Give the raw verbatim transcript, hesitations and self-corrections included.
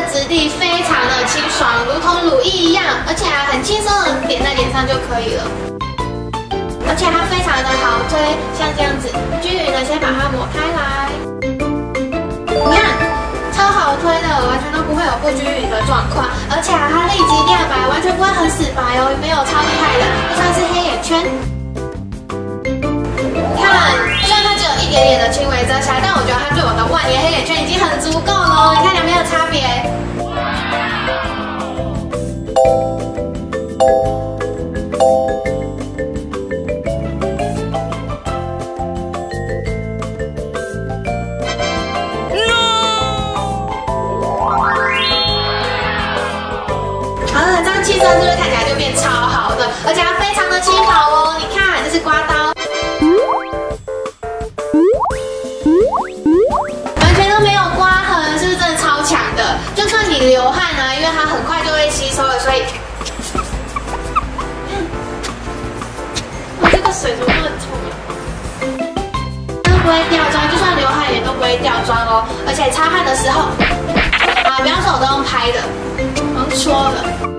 质地非常的清爽，如同乳液一样，而且啊很轻松的点在脸上就可以了。而且它非常的好推，像这样子，均匀的先把它抹开来。你看，超好推的，完全都不会有不均匀的状况。而且啊，它立即亮白，完全不会很死白哦，没有超厉害的，就算是黑眼圈。看，虽然它只有一点点的轻微遮瑕，但我觉得它对我的万年黑眼圈已经很足够了。你看有没有差别？气色是不是看起来就变超好的，而且它非常的轻薄哦？你看，这是刮刀，完全都没有刮痕，是不是真的超强的？就算你流汗啊，因为它很快就会吸收了，所以，我这个水怎么那么臭啊？都不会掉妆，就算流汗也都不会掉妆哦。而且擦汗的时候，啊，比方说我都用拍的，用搓的。